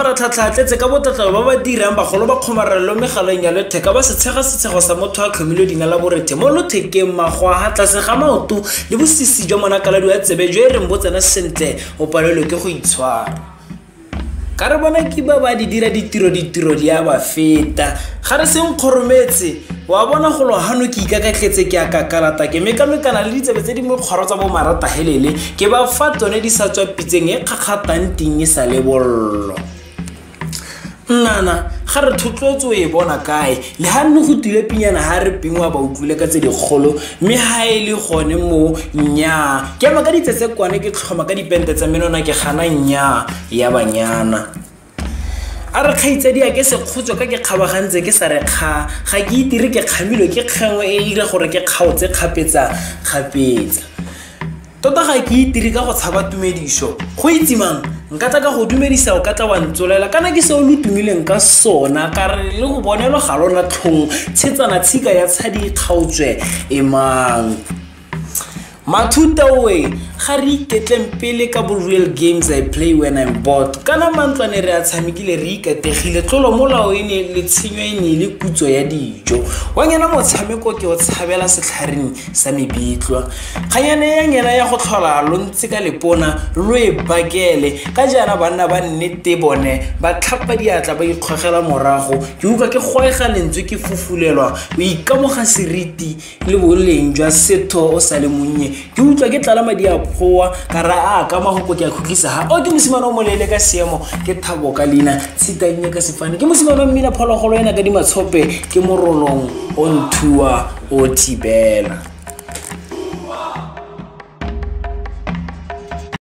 mafaratlhatlha tletse ka botlatla ba ba dirang bagolo ba kgomarelo megaleng ya letheka ba se tshega setshego sa motho a tlhomile dina la borethe mo lothekeng magwa tlase ga maoto le bosisi jwa monakaladi wa tsebe jo e reng botsena sentle o palelwe ke go itshwara ka re bona ke ba ba di dira ditiro di a ba feta ga re seng kgorometse wa bona go lo hano ke ikakatletse ke akakalata ke mekamekana le ditsebe tse di mokgwaro tsa bo marata helele ke ba fa tsone di sa tswa pitseng e kgakgatang ting e sa le bollo nnana ga re thotloetso e bona kae le ha nne go tile pinyana ha re pingwa ba utlwile ka tse dikgolo mme ha e le gone mo nya ke ama ka ditsetse kwane ke tlhoma ka dipente tsa menona ke gana nya ya banyana a re kgaitsedi a ke se kgotso ka ke kgabagantse ke sa re ga ke itire ke kgamilwe ke kgengwe e ire gore ke kgaotse kgapetsa tota ga ke itire ka go tshaba tumediso go itsimang nka tla ka go dumedisa o ka tla wa ntsolela kana ke se o lutumileng ka sona ka re le go bonelo ga lona tlhong tshetsana tshika ya tshadi kgaotswe emang mathuta we ga re iketleng pele ka bo real games I play when I'm bored kana mantlwane re a tshamekile re ikategile tlolo molao e ne le tshenyo e ne le kutso ya dijo wa ngena motshameko ke o tshabela setlhareng sa mebitlwa kganyane ya ngena ya go tlhola lo ntse ka lepona lo e bakele ka jana banna ba nnete bone ba tlhapa diatla ba ikgogela morago ke utlwa ke goega lentswe ke fufulelwa o ikamoga seriti le boleng jwa setho o sa le monnye ke utlwa ke tlala madi a phoa ka ra a ka magoko ke a khutlisa ha o ke mosimane o molele ka seemo ke thabo ka lina tshitanye ka sefane ke mosimane o mmina phologolo ena ka dimatshope ke morolong o nthua o thibela